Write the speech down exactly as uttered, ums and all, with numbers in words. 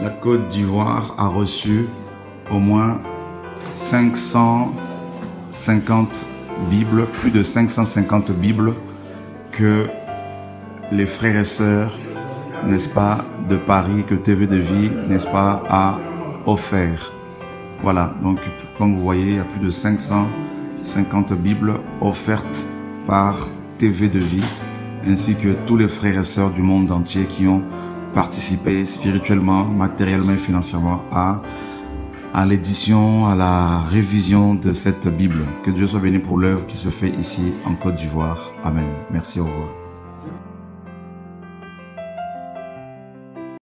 la Côte d'Ivoire a reçu au moins cinq cent cinquante Bibles, plus de cinq cent cinquante Bibles que les frères et sœurs, n'est-ce pas, de Paris, que T V de Vie, n'est-ce pas, a offert. Voilà, donc comme vous voyez, il y a plus de cinq cent cinquante Bibles offertes par T V de Vie, ainsi que tous les frères et sœurs du monde entier qui ont participé spirituellement, matériellement et financièrement à, à l'édition, à la révision de cette Bible. Que Dieu soit béni pour l'œuvre qui se fait ici en Côte d'Ivoire. Amen. Merci, au revoir.